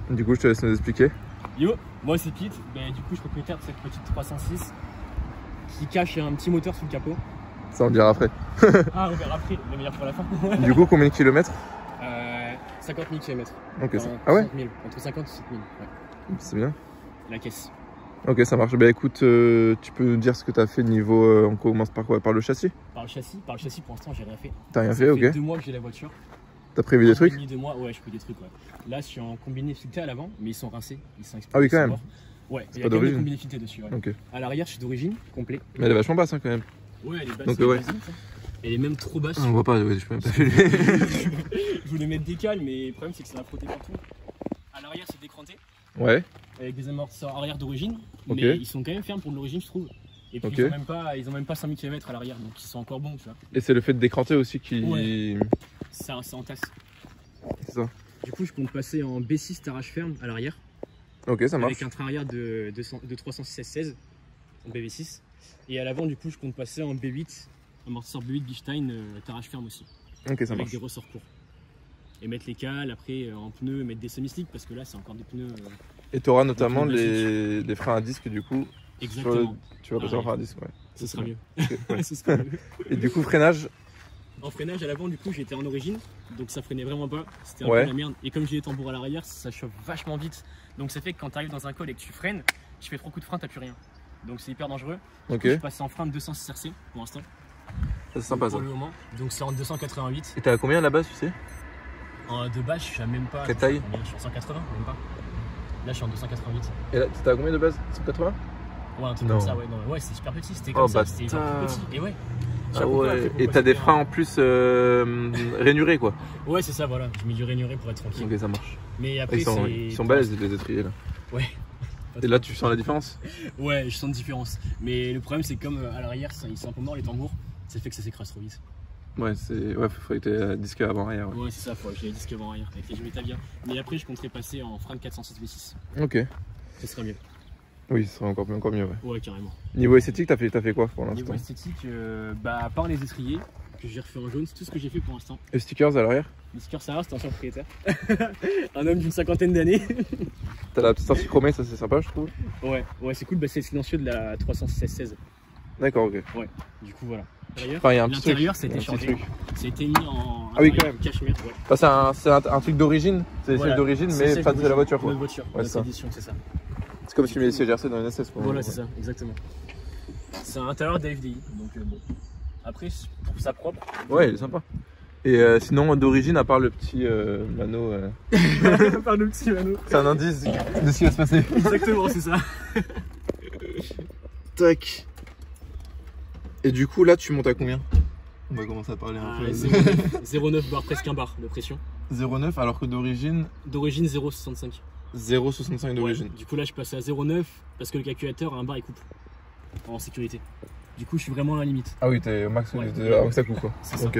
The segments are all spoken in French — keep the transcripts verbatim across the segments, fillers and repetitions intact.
Du coup, je te laisse nous expliquer. Yo, moi c'est Pete, ben, du coup je suis propriétaire de cette petite trois cent six qui cache un petit moteur sous le capot. Ça on le dira après. Ah, on verra après, le meilleur pour la fin. Du coup, combien de kilomètres? euh, cinquante mille kilomètres. Ok, enfin, ça... Ah ouais mille, entre cinquante et soixante mille, ouais. C'est bien. La caisse. Ok, ça marche. Bah écoute, euh, tu peux nous dire ce que tu as fait niveau... Euh, on commence par quoi? Par le châssis? Par le châssis, par le châssis pour l'instant j'ai rien fait. T'as rien Ça fait, fait ok. deux mois que j'ai la voiture. T'as prévu des trucs? Deux mois, ouais, je fais des trucs, ouais. Là, je suis en combiné fileté à l'avant, mais ils sont rincés. Ils sont Ah oui, quand même. morts. Ouais, il y a pas quand même des d'origine. combiné fileté dessus. Ouais. Ok. À l'arrière, je suis d'origine, complet. Mais elle est vachement basse hein, quand même. Ouais, elle est basse. Donc, elle, ouais. est elle est même trop basse. On voit pas, ouais, je peux même pas Je voulais mettre des cales, mais le problème, c'est que ça va frotter partout. À l'arrière, c'est décranté. Ouais. Avec des amortisseurs arrière d'origine. Ok. Mais ils sont quand même fermes pour de l'origine, je trouve. Et puis, Ok. ils, ont même pas, ils ont même pas cinq mille kilomètres à l'arrière, donc ils sont encore bons, tu vois. Et c'est le fait de décranter aussi qui... Ouais. C'est en tasse. C'est ça. Du coup, je compte passer en B six tarage ferme à l'arrière. Ok, ça marche. Avec un train arrière de, de, de trois cent seize seize en B V six. Et à l'avant, du coup, je compte passer en B huit, amortisseur B huit Bichstein, euh, tarage ferme aussi. Ok, ça avec marche. des ressorts courts. Et mettre les cales, après euh, en pneus, mettre des semi-slicks parce que là, c'est encore des pneus. Euh, Et tu auras notamment pneus les... les freins à disque du coup. Exactement. Sur le... Tu vas Ah, passer en ouais. frein à disque, ouais. Ce sera mieux. Ok, ouais. Ce sera mieux. Et du coup, freinage. En freinage à l'avant, du coup, j'étais en origine, donc ça freinait vraiment pas. C'était un Ouais. peu la merde. Et comme j'ai les tambours à l'arrière, ça chauffe vachement vite. Donc ça fait que quand tu arrives dans un col et que tu freines, tu fais trois coups de frein, t'as plus rien. Donc c'est hyper dangereux. Ok. Je passe en frein de deux cent six R C pour l'instant. C'est sympa ça. Pour le moment. Donc c'est en deux cent quatre-vingt-huit. Et t'es à combien à la base, tu sais? En de base, je suis à même pas. Quelle taille? Je suis en cent quatre-vingts, même pas. Là, je suis en deux cent quatre-vingt-huit. Et là, t'es à combien de base? cent quatre-vingts? Ouais, un truc Non. comme ça, ouais. Non, ouais, c'est super petit. C'était Oh, comme ça. bah, C'était genre tout petit. Et ouais. Je sais Ah pas pourquoi, ouais. après, Et pourquoi t'as des c'était freins un- en plus euh, rainurés quoi. Ouais, c'est ça, voilà. Je mets du rainuré pour être tranquille. Ok, ça marche. Mais après, Ils sont, c'est. ils sont balèzes les étriers là. Ouais. Et là, tu sens la différence? Ouais, je sens une différence. Mais le problème, c'est que comme euh, à l'arrière, ça- ils sont un peu morts les tambours, ça fait que ça s'écrase trop vite. Ouais, c'est. Ouais, faut que t'aies disque avant arrière. Ouais. Ouais, c'est ça, faut que j'ai les disques avant arrière avec les jeux Metavia. Mais après, je compterais passer en frein de quatre cent six V six. Ok. Ce serait mieux. Oui, ce serait encore mieux, encore mieux, ouais. Ouais, carrément. Niveau esthétique, t'as fait, t'as fait quoi pour Niveau l'instant? esthétique, euh, bah, à part les étriers, que j'ai refait en jaune, c'est tout ce que j'ai fait pour l'instant. Et stickers à l'arrière? Les stickers Sarah, c'était ancien propriétaire. Un homme d'une cinquantaine d'années. T'as la petite sortie chromée, ça c'est sympa, je trouve. Ouais, ouais, c'est cool, bah, c'est le silencieux de la trois cent seize seize. D'accord, ok. Ouais, du coup, voilà. Enfin, il y a un petit truc. L'intérieur, ça a Il y a été un petit changé. truc. Ça a été mis en. Ah oui, quand même. Cachemire, ouais. Bah, c'est un, c'est un, un truc d'origine, c'est des Voilà. sièges d'origine, C'est mais celle pas de la d'origine, voiture quoi. notre voiture, Ouais, notre c'est ça. édition, c'est ça. C'est comme si tu mets les sièges R C dans une S S quoi. Voilà, c'est ça, exactement. C'est un intérieur d'A F D I, donc euh, bon. Après, je trouve ça propre. Ouais, il est sympa. Et euh, sinon, d'origine, à part le petit euh, mano, euh, Par le petit Mano. c'est un indice de ce qui va se passer. Exactement, c'est ça. Tac. Et du coup, là, tu montes à combien? On va commencer à parler un Ah, peu. zéro neuf zéro neuf bar, presque un bar de pression. zéro neuf alors que d'origine, D'origine zéro soixante-cinq. zéro soixante-cinq d'origine. Ouais, du coup là je passe à zéro neuf parce que le calculateur a un bar il coupe en sécurité. Du coup je suis vraiment à la limite. Ah oui, t'es au max, Ouais. t'es avant que ça coupe quoi. C'est ça. Ok.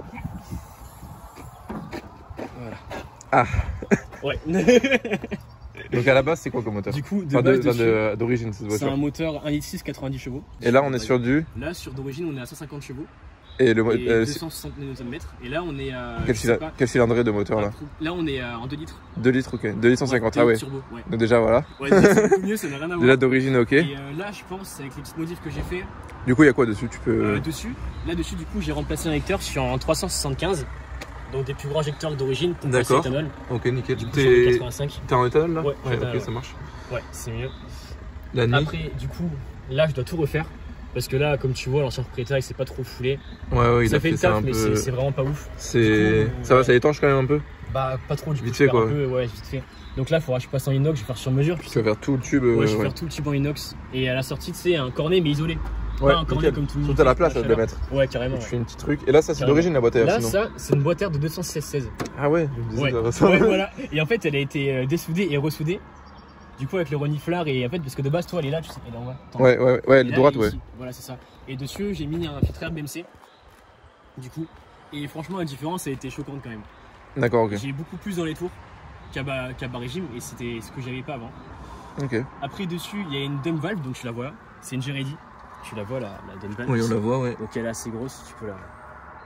Voilà. Ah. Ouais. Donc à la base, c'est quoi comme moteur? Du coup de Enfin, base de- dessus, de- d'origine cette c'est voiture. un moteur un litre six quatre-vingt-dix chevaux. Et là, on est sur du. Là sur d'origine on est à cent cinquante chevaux Et le mo- et euh, deux cent soixante newton-mètres. Et là on est à. quel, je sais cylin- pas, quel cylindrée de moteur là? Là on est à- en deux litres. deux litres, ok. deux litres cent cinquante, Ouais, ah ouais. turbo, ouais. Donc déjà voilà. Ouais, c'est beaucoup mieux, ça n'a rien à voir. Déjà d'origine, ok. Et euh, là, je pense, avec les petites modifs que j'ai fait Du coup, il y a quoi dessus? Tu peux. euh, dessus, là dessus, du coup, j'ai remplacé un lecteur, je suis en trois cent soixante-quinze, donc des plus grands injecteurs d'origine pour passer D'accord. éthanol. Ok, nickel. Du coup, j'en ai T'es quatre-vingt-cinq. t'es en éthanol là? Ouais, ouais éthanol, ok, ouais. ça marche. Ouais, c'est mieux. La nuit? Après, du coup, là, je dois tout refaire. Parce que là, comme tu vois, l'ancien propriétaire, il s'est pas trop foulé. Ouais, ouais, il ça a fait fait le ça taf, un mais peu. c'est c'est vraiment pas ouf. C'est. Du coup, Ça va, ouais. ça étanche quand même un peu? Bah, pas trop, du coup, Vite je fait, perds quoi. un peu, ouais, vite fait. Donc là, il faudra que je passe en inox, je vais faire sur mesure. Tu vas faire tout le tube. Ouais, euh, je vais ouais. faire tout le tube en inox. Et à la sortie, tu sais, un cornet, mais isolé. Ouais, Pas un cornet nickel. comme tout le monde. Surtout à la fait, place pour à la le mettre. chaleur. Ouais, carrément. Tu ouais. fais une petite truc. Et là, ça, c'est Carrément. d'origine la boîte à air Là, sinon. ça, c'est une boîte air de deux cent seize seize. Ah ouais, je me disais Ouais. ça va ça. Ouais, voilà. Et en fait, elle a été euh, dessoudée et ressoudée. Du coup, avec le reniflard, et en fait, parce que de base, toi, elle est là, tu sais, elle est en bas. Attends. Ouais, ouais, ouais, Et elle est là, droite, elle est ouais. ici. Voilà, c'est ça. Et dessus, j'ai mis un filtre air B M C. Du coup, et franchement, la différence a été choquante quand même. D'accord, ok. J'ai beaucoup plus dans les tours qu'à bas, qu'à bas régime, et c'était ce que j'avais pas avant. Ok. Après, dessus, il y a une dump valve, donc tu la vois là. C'est une G-Ready. Tu la vois, la, la dump valve. Oui, on la voit, ouais. Donc elle est assez grosse, tu peux la.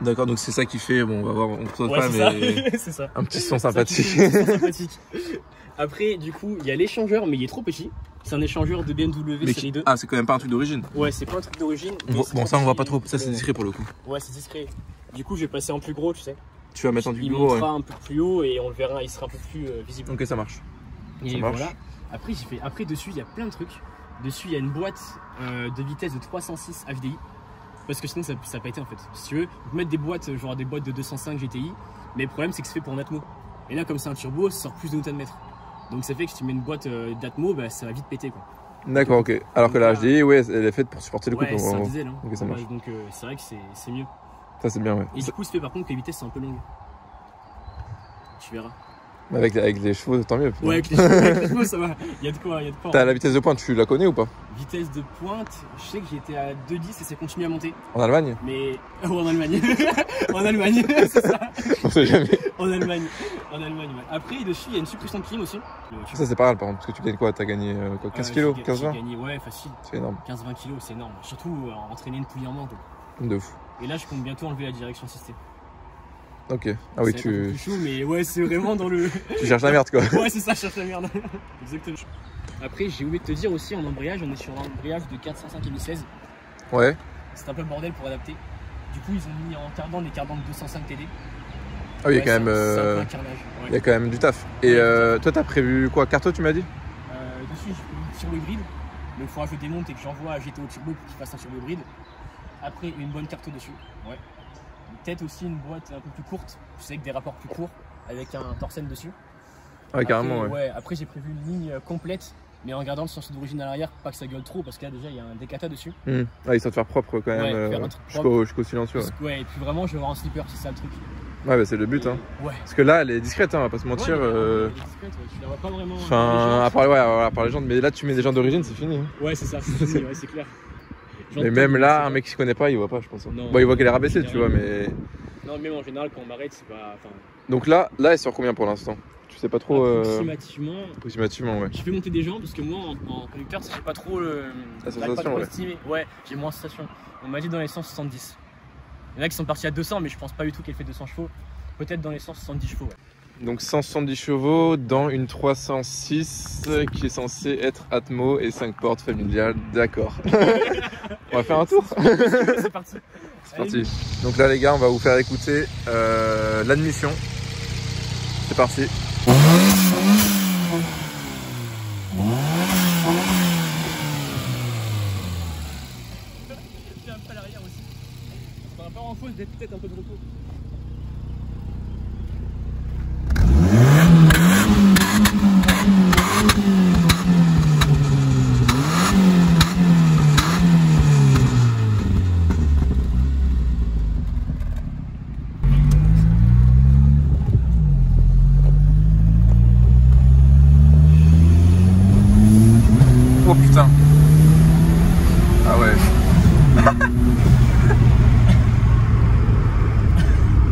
D'accord, donc c'est ça qui fait, bon on va voir, on ne saute Ouais, pas mais c'est ça. un petit son Ça qui sympathique. fait un petit son sympathique. Après, du coup, il y a l'échangeur, mais il est trop petit. C'est un échangeur de B M W Mais série qui... deux. Ah, c'est quand même pas un truc d'origine. Ouais, c'est pas un truc d'origine. On mais voit- c'est Bon, trop ça on voit petit. pas trop, ça c'est discret pour le coup. Ouais, c'est discret. Du coup, je vais passer en plus gros, tu sais. Tu vas mettre en du Il gros, ouais. montera un peu plus haut et on le verra, il sera un peu plus euh, visible. Ok, ça marche. Et ça marche. voilà. Après, j'ai fait. Après, dessus, il y a plein de trucs. Dessus, il y a une boîte euh, de vitesse de trois cent six H D I. Parce que sinon, ça n'a pas été en fait. Si tu veux, on peut mettre des boîtes, genre des boîtes de deux cent cinq G T I. Mais le problème, c'est que c'est fait pour un Atmo. Et là, comme c'est un turbo, ça sort plus de newton mètre. Donc, ça fait que si tu mets une boîte euh, d'Atmo, bah, ça va vite péter, quoi. D'accord, ok. Alors que la H D I, ouais, elle est faite pour supporter le coup. Ouais, c'est un diesel. Hein. Ok, ça marche. Ouais, donc, euh, c'est vrai que c'est mieux. Ça c'est bien, ouais. Et du coup, c'est fait par contre que les vitesses sont un peu longues. Tu verras. Avec, avec les chevaux, tant mieux. Ouais, avec les chevaux, avec les chevaux, ça va. Il y a de quoi, il y a de quoi. T'as la vitesse de pointe, tu la connais ou pas? Vitesse de pointe, je sais que j'étais à deux dix et ça continue à monter. En Allemagne? Mais. Oh, en Allemagne. En Allemagne, c'est ça. On sait jamais. En Allemagne. En Allemagne, ouais. Après, dessus, il y a une suppression de clim aussi. Ça c'est pas mal par contre, parce que tu gagnes quoi? T'as gagné euh, quoi, quinze kilos? quinze vingt? J'ai gagné, ouais, facile. C'est énorme. quinze vingt kilos, c'est énorme. Surtout euh, entraîner une poulie en main, quoi. De fou. Et là, je compte bientôt enlever la direction assistée. Ok. Ah oui, Ça va être un peu tu... plus chaud, mais ouais, c'est vraiment dans le. tu cherches la merde quoi. Ouais, c'est ça, je cherche la merde. Exactement. Après, j'ai oublié de te dire aussi en embrayage, on est sur un embrayage de quatre cent cinq M I seize. Ouais. C'est un peu le bordel pour adapter. Du coup, ils ont mis en cardan des cardans de deux cent cinq T D. Ah oui, il y a Ouais, quand même, c'est un- c'est un peu euh, un carnage. Ouais. il y a quand même du taf. Et euh, toi, t'as prévu quoi? Carto, tu m'as dit? Euh, dessus, je peux sur le grid. Donc, il faudra que je démonte et que j'envoie à G T O Turbo pour qu'il fasse un sur le grid. Après, une bonne carte dessus. Ouais. Peut-être aussi une boîte un peu plus courte, tu sais, avec des rapports plus courts, avec un Torsen dessus. Ah ouais, carrément, Après, ouais. Après, j'ai prévu une ligne complète, mais en gardant le sens d'origine à l'arrière, pas que ça gueule trop, parce que là, déjà, il y a un décata dessus. Mmh. Ah, histoire de faire propre quand même, Ouais, euh, faire un truc jusqu'au jusqu'au silencieux. Ouais. Parce que, ouais, et puis vraiment, je vais avoir un slipper, c'est ça le truc. Ouais, bah c'est le but, hein. Ouais. Parce que là, elle est discrète, hein, on va pas se mentir. Ouais, mais euh, elle est discrète, ouais, tu la vois pas vraiment. Enfin, à part, ouais, à part les gens, mais là, tu mets des gens d'origine, c'est fini. Hein. Ouais, c'est ça, c'est fini, ouais, c'est clair. Mais même là, un mec qui se connaît pas, il voit pas, je pense. Hein. Non, Bon, il voit qu'elle est rabaissée, en tu vois, général, mais. Non, même en général, quand on m'arrête, c'est pas. Enfin, Donc là, là, elle est sur combien pour l'instant? Tu sais pas trop. Euh... approximativement. Approximativement, ouais. Je fais monter des gens parce que moi, en, en conducteur, j'ai pas trop le. La j'arrive pas sensation, trop ouais. estimer. Ouais, j'ai moins de sensation. On m'a dit dans les cent soixante-dix. Il y en a qui sont partis à deux cents, mais je pense pas du tout qu'elle fait deux cents chevaux. Peut-être dans les cent soixante-dix chevaux, ouais. Donc cent soixante-dix chevaux dans une trois cent six qui est censée être Atmo et cinq portes familiales. D'accord. On va faire un tour. C'est parti. C'est parti. Donc là les gars, on va vous faire écouter euh, l'admission. C'est parti. J'ai un peu à l'arrière aussi. Ça va pas en fausse d'être peut-être un peu de repos. Oh putain. Ah ouais.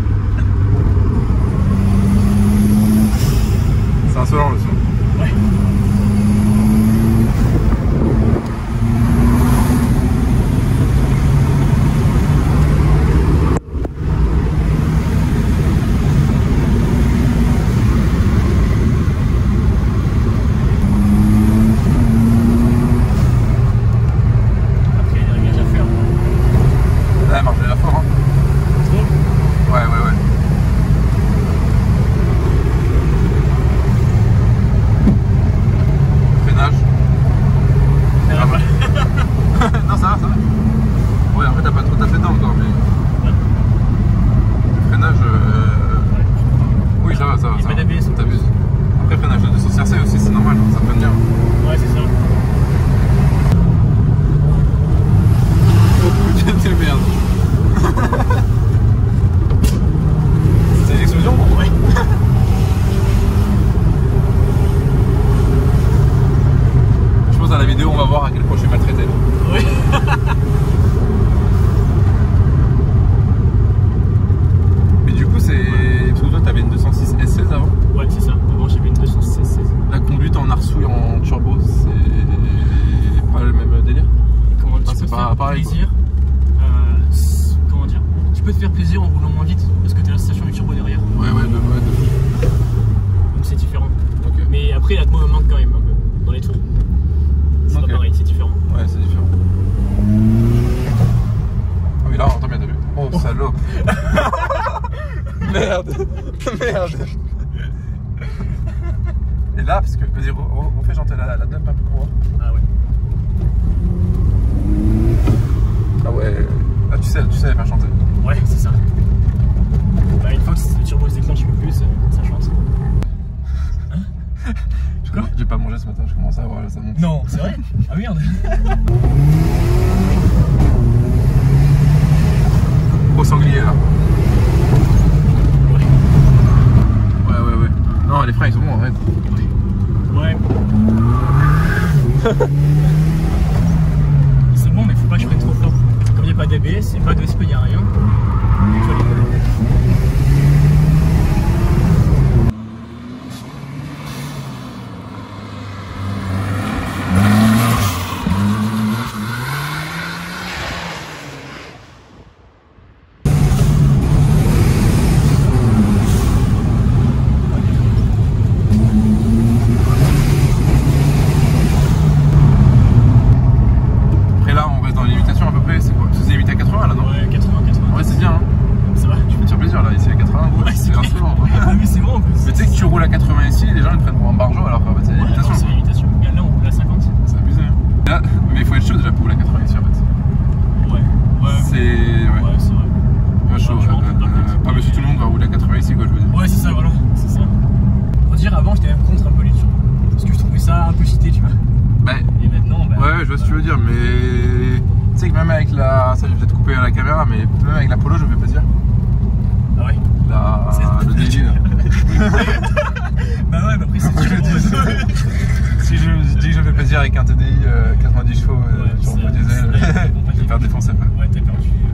vite parce que t'as la sensation du turbo derrière. Ouais, ouais, de, ouais, de... Donc c'est différent. Ok. Mais après, l'atmo me manque quand même un peu dans les tours. C'est Ok. pas pareil, c'est différent. Ouais, c'est différent. Ah oui, là, on entend bien de lui. Oh, oh. Salaud. Merde. Merde. Et là, parce que, vas-y, on fait chanter la, la dump un peu pour voir. Ah ouais. Ah ouais. Ah, tu sais, tu sais faire chanter. Ouais, c'est ça. Bah, une fois que le turbo se déclenche un peu plus, ça chante. Hein? Quoi? J'ai pas mangé ce matin, je commence à avoir ça monte. Non, c'est vrai? Ah merde. Gros sanglier là. Ouais. Ouais, ouais, ouais. Non, les freins ils sont bons, arrête. Ouais. C'est bon, mais faut pas que je freine trop fort. Comme il n'y a pas d'A B S, il n'y a pas de S P, il n'y a rien. Ça, je vais peut-être couper à la caméra, mais même avec la Polo, je me fais plaisir. Ah ouais? La, le D J là. Bah ouais, bah après c'est sûr. Je dis, si je dis que je me fais plaisir avec un T D I euh, quatre-vingt-dix chevaux euh, ouais, sur le diesel, je vais me faire défoncer. Ouais, t'as perdu.